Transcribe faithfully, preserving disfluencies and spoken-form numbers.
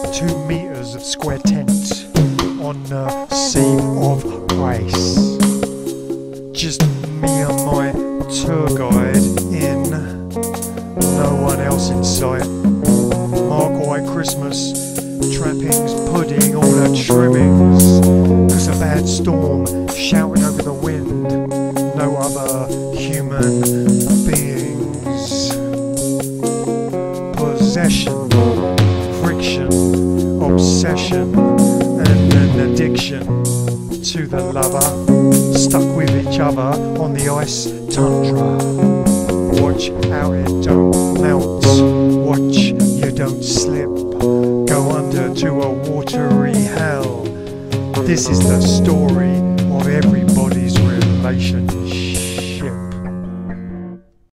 Two meters of square tent on the sea of ice. Just me and my tour guide in, no one else in sight. Mark White Christmas, trappings, pudding, all the trimmings. Cause a bad storm shouting over the wind, no other human beings. Possession, friction, obsession, and an addiction to the lover, stuck with each other on the ice tundra. Watch out it don't melt, watch you don't slip, go under to a watery hell. This is the story of everybody's relationship.